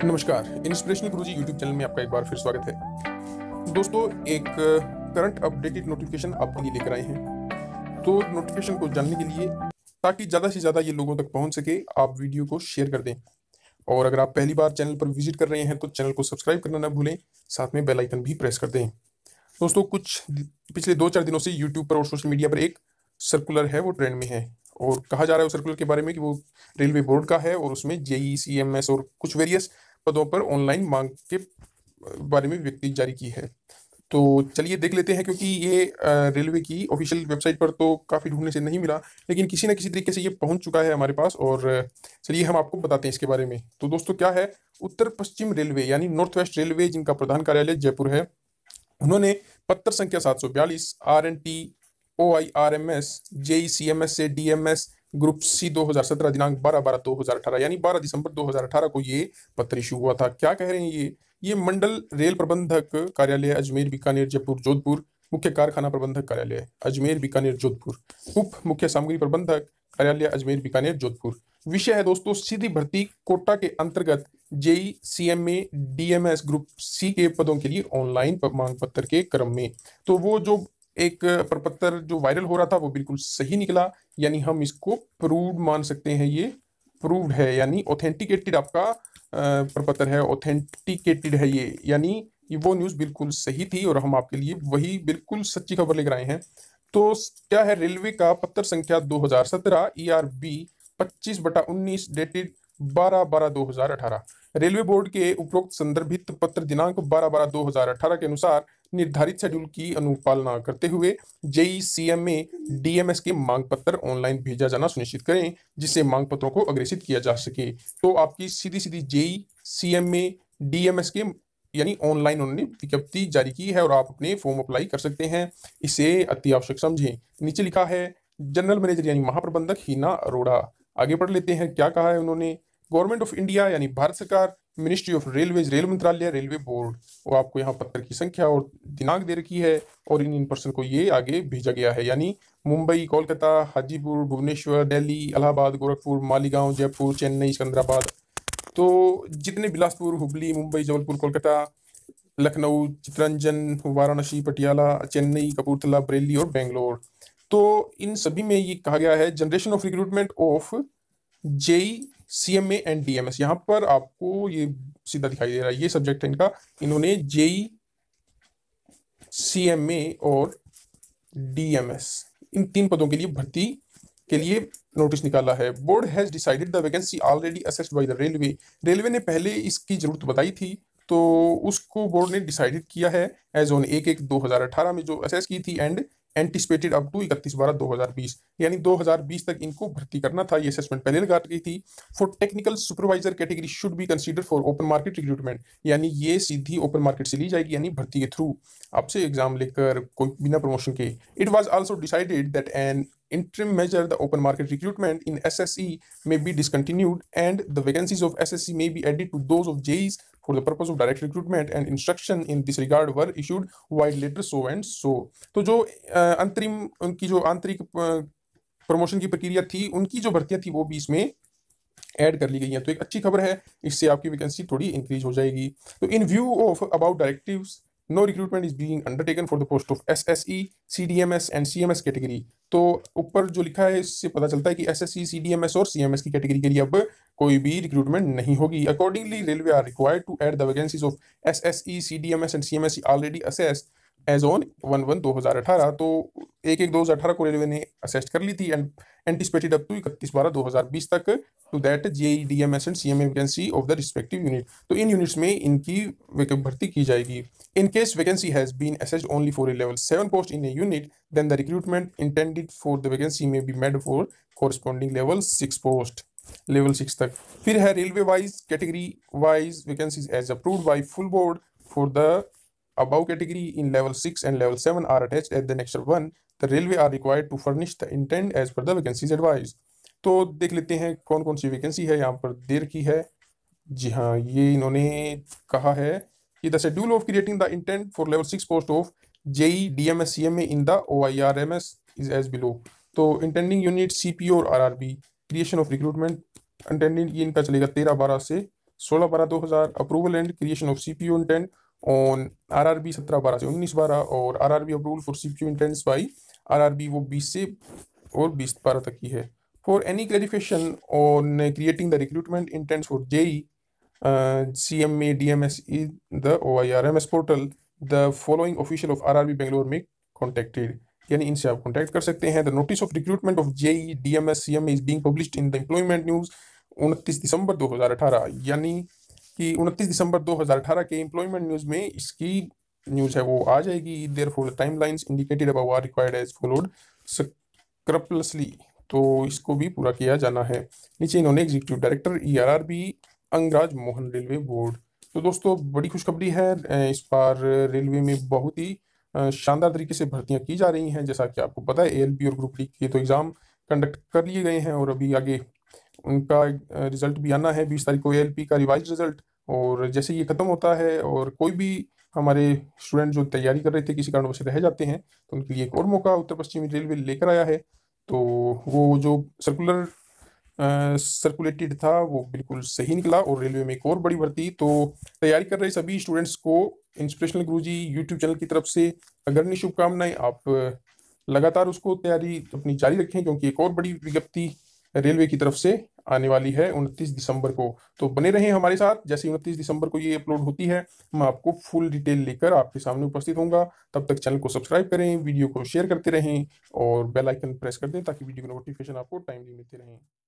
नमस्कार, इंस्पिरेशनल गुरुजी YouTube channel में आपका एक बार फिर स्वागत है। दोस्तों, एक करंट अपडेटेड नोटिफिकेशन आपके लिए लेकर आए हैं। तो नोटिफिकेशन को जानने के लिए, ताकि ज़्यादा से ज़्यादा ये लोगों तक पहुंच सके, आप वीडियो को शेयर कर दें। और अगर आप पहली बार चैनल पर विजिट कर रहे हैं तो चैनल को सब्सक्राइब करना ना भूलें, साथ में बेल आइकन भी प्रेस कर दें। दोस्तों, पिछले 2-4 दिनों से यूट्यूब पर और सोशल मीडिया पर एक सर्कुलर है, वो ट्रेंड में है। और कहा जा रहा है उस सर्कुलर के बारे में कि वो रेलवे बोर्ड का है और उसमें जेई, सीएमएस और कुछ वेरियस पदों पर ऑनलाइन मांग के बारे में व्यक्ति जारी की है। तो चलिए देख लेते हैं, क्योंकि ये रेलवे की ऑफिशियल वेबसाइट पर तो काफ़ी ढूंढने से नहीं मिला, लेकिन किसी न किसी तरीके से ये पहुंच चुका है हमारे पास। और चलिए हम आपको बताते हैं इसके बारे में। तो दोस्तों, क्या है, उत्तर पश्चिम रेलवे यानी नॉर्थ वेस्ट रेलवे, जिनका प्रधान कार्यालय जयपुर है, उन्होंने पत्र संख्या 742 RNT OIRMS JECMS से DMS ग्रुप C 2017 दिनांक 12/12/2018 यानी 12 दिसंबर 2018 को ये पत्र इशू हुआ था। क्या कह रहे हैं ये मंडल रेल प्रबंधक कार्यालय अजमेर बीकानेर जयपुर जोधपुर, मुख्य कारखाना प्रबंधक कार्यालय अजमेर बीकानेर जोधपुर, उप मुख्य सामग्री प्रबंधक कार्यालय अजमेर बीकानेर जोधपुर। विषय है दोस्तों, सीधी भर्ती कोटा के अंतर्गत JE CMA DMS group C के पदों के लिए ऑनलाइन मांग पत्र के क्रम में। तो वो जो एक प्रपत्र जो वायरल हो रहा था वो बिल्कुल सही निकला, यानी हम इसको प्रूव्ड मान सकते हैं। ये प्रूव्ड है, यानी ऑथेंटिकेटेड आपका प्रपत्र है, ऑथेंटिकेटेड है ये, यानी ये वो न्यूज़ बिल्कुल सही थी और हम आपके लिए वही बिल्कुल सच्ची खबर लेकर आए हैं। तो क्या है, रेलवे का पत्र संख्या 2017 ERB 25/19 डेटेड 12/12/2018। रेलवे बोर्ड के उपरोक्त संदर्भित पत्र दिनांक 12/12/2018 के अनुसार निर्धारित शेड्यूल की अनुपालना करते हुए जेई CMA DMS के मांग पत्र ऑनलाइन भेजा जाना सुनिश्चित करें, जिससे मांग पत्रों को अग्रेसित किया जा सके। तो आपकी सीधी सीधी जेई CMA DMS के यानी ऑनलाइन उन्होंने विज्ञप्ति जारी की है और आप अपने फॉर्म अप्लाई कर सकते हैं। इसे अति आवश्यक समझें। नीचे लिखा है जनरल मैनेजर यानी महाप्रबंधक हीना अरोड़ा। आगे पढ़ लेते हैं क्या कहा है उन्होंने। गवर्नमेंट ऑफ इंडिया यानी भारत सरकार, मिनिस्ट्री ऑफ रेलवेज रेल मंत्रालय, रेलवे बोर्ड। और आपको यहाँ पत्र की संख्या और दिनांक दे रखी है और इन पर्सन को ये आगे भेजा गया है, यानी मुंबई, कोलकाता, हाजीपुर, भुवनेश्वर, दिल्ली, इलाहाबाद, गोरखपुर, मालीगांव, जयपुर, चेन्नई, सिकंदराबाद। तो जितने बिलासपुर, हुबली, मुंबई, जबलपुर, कोलकाता, लखनऊ, चित्तरंजन, वाराणसी, पटियाला, चेन्नई, कपूरथला, बरेली और बेंगलोर। तो इन सभी में ये कहा गया है generation of recruitment of JE CMA and DMS। यहाँ पर आपको ये सीधा दिखाई दे रहा है, ये सब्जेक्ट है इनका। इन्होंने जेई CMA और DMS इन 3 पदों के लिए भर्ती के लिए नोटिस निकाला है। Board has decided the vacancy already assessed by the railway. Railway ने पहले इसकी जरूरत बताई थी, तो उसको बोर्ड ने डिसाइडेड किया है एज ऑन 1/1/2018 में जो असेस की थी, एंड एंटिसिपेटेड अप टू 31/12/2020, यानी 2020 तक इनको भर्ती करना था। ये असेसमेंट पहले लगा रही थी। For technical supervisor category should be consider for open market recruitment, यानी ये सीधी ओपन मार्केट से ली जाएगी, यानी भर्ती के थ्रू आपसे एग्जाम लेकर कोई बिना प्रमोशन के। It was also decided that an interim measure the open market recruitment in SSE may be discontinued and the vacancies of SSE may be added to those of JEs for the purpose of direct recruitment, and instruction in this regard were issued while later so and so। तो जो अंतरिम उनकी जो आंतरिक promotion की प्रक्रिया थी, उनकी जो भर्तियां थी वो भी इसमें ऐड कर ली गई हैं। तो एक अच्छी खबर है, इससे आपकी वैकेंसी थोड़ी इंक्रीज हो जाएगी। तो in view of about directives no recruitment is being undertaken for the post of SSE CDMS and CMS category. तो ऊपर जो लिखा है इससे पता चलता है कि SSE CDMS और CMS की कैटेगरी के लिए अब कोई भी रिक्रूटमेंट नहीं होगी। Accordingly railway are required to add the vacancies of SSE CDMS and CMS already assessed as on 1/1/2018। तो 1/1/2018 को रेलवे ने असेस्ट कर ली थी एंड एंटिसिपेटेड अप टू 31/12/2020 तक to that JE DMS and CMA vacancy of the respective unit. तो इन units में इनकी भर्ती की जाएगी। In case vacancy has been assessed only for a level 7 post in a unit, then the recruitment intended for the vacancy may be made for corresponding level 6 post, level 6 तक। फिर है railway wise category wise vacancies as approved by full board for the above category in level 6 and level 7 are attached at the next one। The railway are required to furnish the intent as per the vacancies advised। तो देख लेते हैं कौन कौन सी vacancy है, यहाँ पर दे रखी है। जी हाँ, ये इन्होंने कहा है कि the schedule of creating the intent for level 6 post of JE DMS CMA in the OIRMS is as below. तो इंटेंडिंग यूनिट CPO और RRB creation of recruitment intending, ये इनका चलेगा 13/12 से 16/12/2000, approval and creation of CPU intent on RRB 17/12 से 19/12, और RRB approval for CPU intents by RRB वो 20 से और 20/12 तक की है। For any clarification on creating the recruitment intents for JE CMA DMS the OIRMS portal, the following official of RRB Bangalore में contacted, यानी इनसे आप कॉन्टैक्ट कर सकते हैं। The notice of recruitment of JE DMS CMA is being published in the employment news 29 December 2018, यानी कि 29 December 2018 के एम्प्लॉयमेंट न्यूज में इसकी न्यूज है वो आ जाएगी। Therefore timelines indicated above are required as followed scrupulously, तो इसको भी पूरा किया जाना है। नीचे इन्होंने executive director ERRB Angraj Mohan railway board. तो दोस्तों बड़ी खुशखबरी है, इस बार रेलवे में बहुत ही शानदार तरीके से भर्तियां की जा रही हैं। जैसा कि आपको पता है ALP और ग्रुप डी के तो एग्ज़ाम कंडक्ट कर लिए गए हैं और अभी आगे उनका रिजल्ट भी आना है 20 तारीख को, ALP का रिवाइज रिजल्ट। और जैसे ये खत्म होता है और कोई भी हमारे स्टूडेंट जो तैयारी कर रहे थे किसी कारणवश रह जाते हैं, तो उनके लिए एक और मौका उत्तर पश्चिमी रेलवे लेकर आया है। तो वो जो सर्कुलेटेड था वो बिल्कुल सही निकला और रेलवे में एक और बड़ी भर्ती। तो तैयारी कर रहे सभी स्टूडेंट्स को इंस्पिरेशनल गुरुजी यूट्यूब चैनल की तरफ से अग्रणी शुभकामनाएं। आप लगातार उसको तैयारी अपनी जारी रखें, क्योंकि एक और बड़ी विज्ञप्ति रेलवे की तरफ से आने वाली है 29 दिसंबर को। तो बने रहें हमारे साथ, जैसे 29 दिसंबर को ये अपलोड होती है मैं आपको फुल डिटेल लेकर आपके सामने उपस्थित होऊंगा। तब तक चैनल को सब्सक्राइब करें, वीडियो को शेयर करते रहें और बेल आइकन प्रेस कर दें ताकि वीडियो की नोटिफिकेशन आपको टाइमली मिलते रहें।